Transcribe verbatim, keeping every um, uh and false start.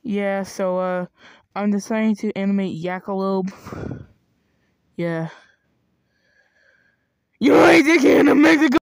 Yeah, so uh, I'm deciding to animate Yakalobe. Yeah. You ain't the king of Mexico!